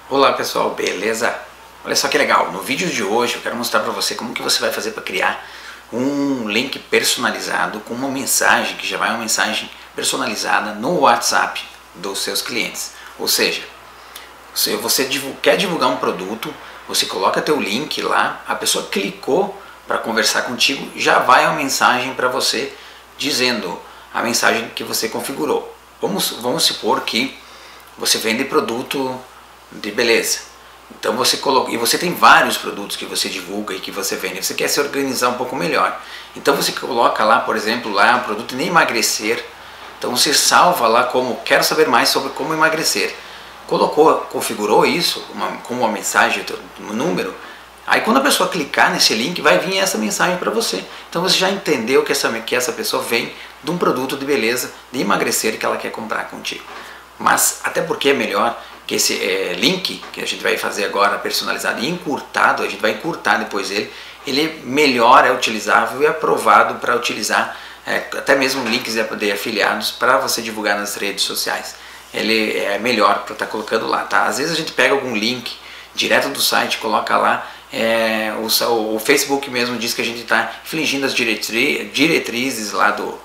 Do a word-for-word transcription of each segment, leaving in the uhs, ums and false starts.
Olá pessoal, beleza? Olha só que legal, no vídeo de hoje eu quero mostrar para você como que você vai fazer para criar um link personalizado com uma mensagem que já vai uma mensagem personalizada no WhatsApp dos seus clientes. Ou seja, se você quer divulgar um produto, você coloca teu link lá, a pessoa clicou para conversar contigo, já vai uma mensagem para você dizendo a mensagem que você configurou. Vamos, vamos supor que você vende produto de beleza. Então você coloca, e você tem vários produtos que você divulga e que você vende. Você quer se organizar um pouco melhor. Então você coloca lá, por exemplo, lá um produto de emagrecer. Então você salva lá como quero saber mais sobre como emagrecer. Colocou, configurou isso uma, com uma mensagem, um número. Aí quando a pessoa clicar nesse link, vai vir essa mensagem para você. Então você já entendeu que essa, que essa pessoa vem de um produto de beleza, de emagrecer que ela quer comprar contigo. Mas até porque é melhor que esse é, link que a gente vai fazer agora personalizado e encurtado, a gente vai encurtar depois ele, ele melhor é utilizável e aprovado para utilizar é, até mesmo links de, de afiliados para você divulgar nas redes sociais. Ele é melhor para estar tá colocando lá, tá? Às vezes a gente pega algum link direto do site, coloca lá, é, o, o Facebook mesmo diz que a gente está infringindo as diretri, diretrizes lá do,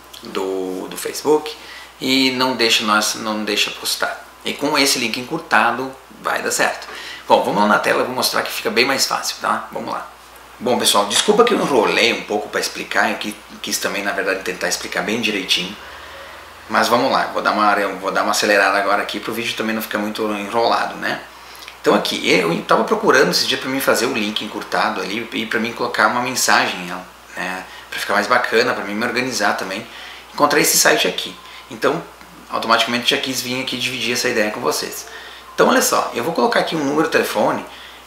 do, do Facebook e não deixa nós, não deixa postar. E com esse link encurtado vai dar certo. Bom, vamos lá na tela, eu vou mostrar que fica bem mais fácil, tá? Vamos lá. Bom pessoal, desculpa que eu enrolei um pouco para explicar, eu quis também na verdade tentar explicar bem direitinho. Mas vamos lá, vou dar uma, vou dar uma acelerada agora aqui para o vídeo também não ficar muito enrolado, né? Então aqui, eu estava procurando esse dia para mim fazer o link encurtado ali e para mim colocar uma mensagem, né? Para ficar mais bacana, para mim me organizar também. Encontrei esse site aqui. Então, automaticamente já quis vir aqui dividir essa ideia com vocês. Então olha só, eu vou colocar aqui um número de telefone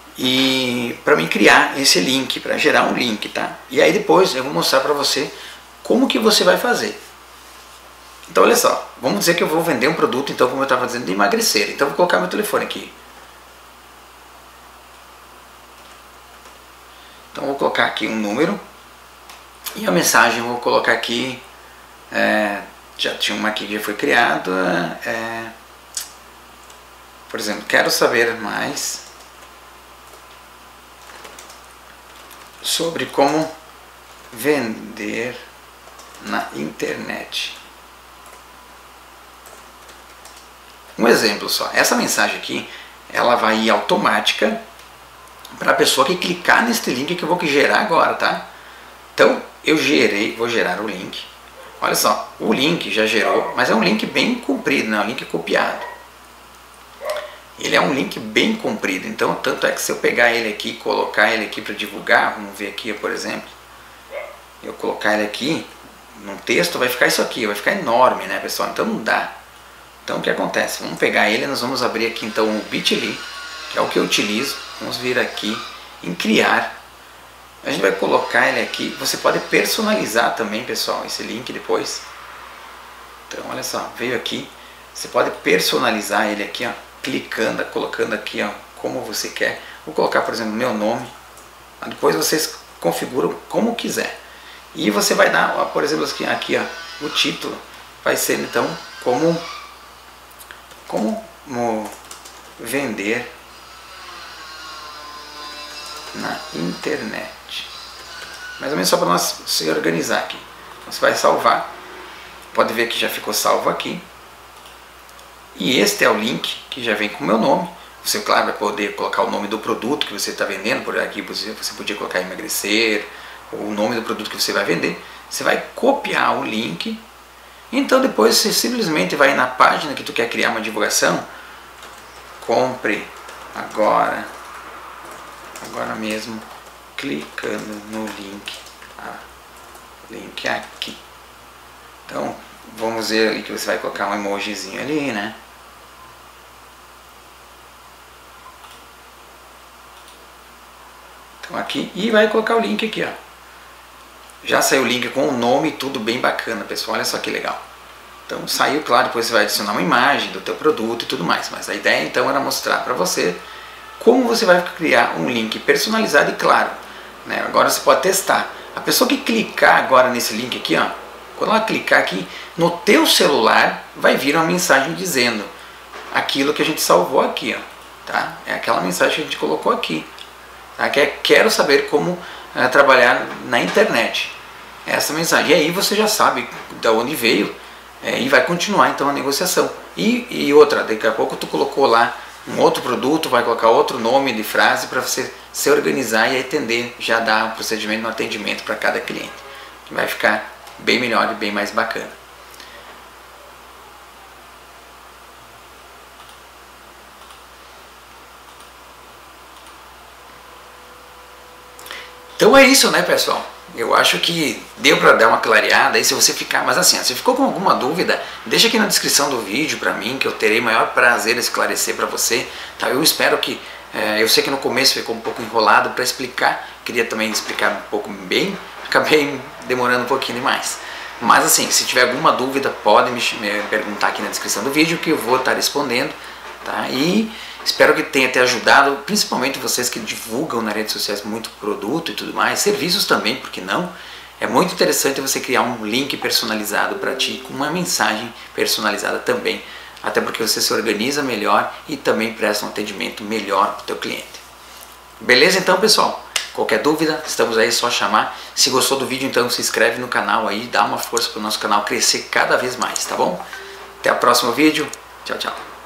e para mim criar esse link, para gerar um link, tá? E aí depois eu vou mostrar para você como que você vai fazer. Então olha só, vamos dizer que eu vou vender um produto, então como eu estava dizendo, de emagrecer. Então eu vou colocar meu telefone aqui. Então eu vou colocar aqui um número e a mensagem eu vou colocar aqui, é, já tinha uma aqui que já foi criada, é, por exemplo, quero saber mais sobre como vender na internet. Um exemplo só, essa mensagem aqui, ela vai ir automática para a pessoa que clicar nesse link que eu vou gerar agora, tá? Então, eu gerei, vou gerar o link. Olha só, o link já gerou, mas é um link bem comprido, não é um link copiado. Ele é um link bem comprido, então tanto é que se eu pegar ele aqui e colocar ele aqui para divulgar, vamos ver aqui, por exemplo, eu colocar ele aqui, num texto vai ficar isso aqui, vai ficar enorme, né pessoal? Então não dá. Então o que acontece? Vamos pegar ele, nós vamos abrir aqui então o bit ponto l y, que é o que eu utilizo, vamos vir aqui em criar. A gente vai colocar ele aqui, você pode personalizar também pessoal, esse link depois. Então olha só, veio aqui, você pode personalizar ele aqui, ó, clicando, colocando aqui ó, como você quer. Vou colocar por exemplo meu nome, depois vocês configuram como quiser. E você vai dar, ó, por exemplo aqui, aqui ó, o título vai ser então como, como vender na internet. Mais ou menos só para nós se organizar aqui. Você vai salvar. Pode ver que já ficou salvo aqui. E este é o link que já vem com o meu nome. Você, claro, vai poder colocar o nome do produto que você está vendendo. Por aqui você, você podia colocar emagrecer, ou o nome do produto que você vai vender. Você vai copiar o link. Então depois você simplesmente vai na página que tu quer criar uma divulgação. Compre agora. Agora mesmo, clicando no link, ah, link aqui. Então, vamos ver ali que você vai colocar um emojizinho ali, né? Então aqui, e vai colocar o link aqui, ó. Já saiu o link com o nome, tudo bem bacana, pessoal, olha só que legal. Então saiu, claro, depois você vai adicionar uma imagem do teu produto e tudo mais. Mas a ideia então era mostrar para você como você vai criar um link personalizado e claro, né? Agora você pode testar. A pessoa que clicar agora nesse link aqui, ó, quando ela clicar aqui, no teu celular vai vir uma mensagem dizendo aquilo que a gente salvou aqui, ó. tá? É aquela mensagem que a gente colocou aqui, tá? Que é, quero saber como é, trabalhar na internet. Essa mensagem. E aí você já sabe de onde veio é, e vai continuar então a negociação. E, e outra, daqui a pouco tu colocou lá um outro produto, vai colocar outro nome de frase para você se organizar e atender, já dar um procedimento no atendimento para cada cliente. Que vai ficar bem melhor e bem mais bacana. Então é isso, né, pessoal? Eu acho que deu para dar uma clareada aí. Se você ficar, mas assim, se ficou com alguma dúvida, deixa aqui na descrição do vídeo para mim, que eu terei maior prazer em esclarecer para você, tá? Eu espero que, é, eu sei que no começo ficou um pouco enrolado para explicar, queria também explicar um pouco bem, acabei demorando um pouquinho demais. Mas assim, se tiver alguma dúvida, pode me, me perguntar aqui na descrição do vídeo que eu vou estar respondendo, tá? E espero que tenha te ajudado, principalmente vocês que divulgam nas redes sociais muito produto e tudo mais, serviços também, porque não? É muito interessante você criar um link personalizado para ti, com uma mensagem personalizada também, até porque você se organiza melhor e também presta um atendimento melhor para o teu cliente. Beleza então, pessoal? Qualquer dúvida, estamos aí, é só chamar. Se gostou do vídeo, então se inscreve no canal aí, dá uma força para o nosso canal crescer cada vez mais, tá bom? Até o próximo vídeo. Tchau, tchau.